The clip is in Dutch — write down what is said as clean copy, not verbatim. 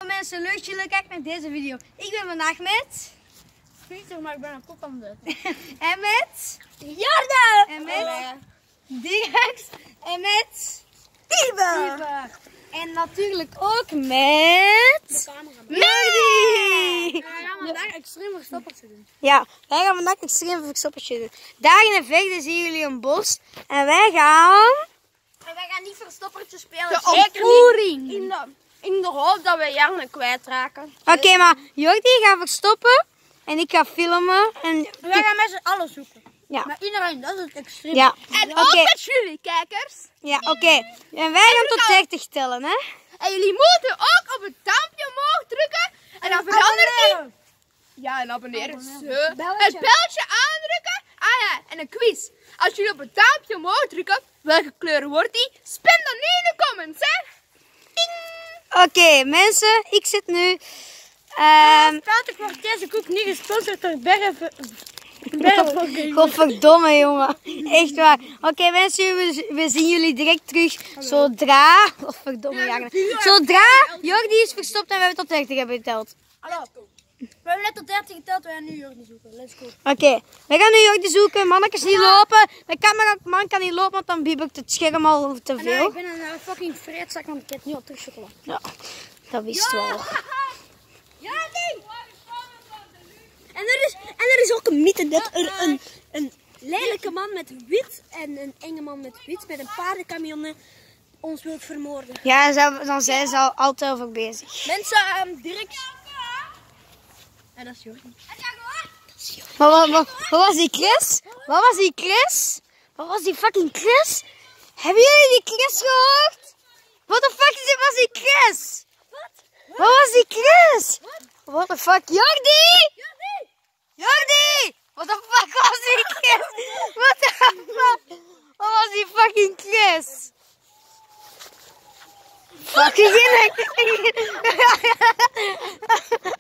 Mensen, leuk dat jullie kijken naar deze video. Ik ben vandaag met... Pieter, maar ik ben een kop aan het En met... Jordan! En met... Direct. En met... Tiber. En natuurlijk ook met... Jordi! Wij gaan vandaag extreem verstoppertje doen. Ja, wij gaan vandaag extreem verstoppertje doen. Daar in de vechten zien jullie een bos. En wij gaan... En wij gaan niet verstoppertje spelen. De Zeker ontvoering. niet in de hoop dat we Jarne kwijtraken. Oké, maar Jordi gaat verstoppen. En ik ga filmen. En... Wij gaan met z'n allen zoeken. Ja. Met iedereen, dat is het extreem. Ja. En Oké. ook met jullie kijkers. Ja, oké. En wij gaan tot 30 tellen, hè? En jullie moeten ook op het duimpje omhoog drukken. En dan verandert die. Ja, en abonneren. Het belletje aandrukken. Ah ja, en een quiz. Als jullie op het duimpje omhoog drukken, welke kleur wordt die? Spam dan nu in de comments, hè. Oké, mensen, ik zit nu... Speltek wordt deze koek niet gesponsord door Bergen. Godverdomme, jongen. Echt waar. Oké, mensen, we zien jullie direct terug zodra... Godverdomme, Jarne. Zodra Jordi is verstopt en we hebben tot 30 hebben geteld. Hallo. We hebben net tot 30 geteld, we gaan nu Jordi zoeken. Let's go. Oké, we gaan nu Jordi zoeken. Mannetjes niet lopen. De cameraman kan niet lopen, want dan biebert het scherm al te veel. Ik ben een fucking vreedzak, want ik heb niet al terug chocola. Ja, dat wist wel. Jordi! En er is ook een mythe dat er een lelijke man met wit en een enge man met wit met een paardencamion ons wil vermoorden. Ja, dan zijn ze al altijd over bezig. Mensen, direct. En dat is Jordi. Maar wat was die Chris? Wat was die Chris? Wat was die fucking Chris? Hebben jullie die Chris gehoord? What the fuck was die Chris? Wat was die Chris? What the fuck? Jordi! Jordi! What the fuck was die Chris? What the fuck? Wat was die fucking Chris? Fucking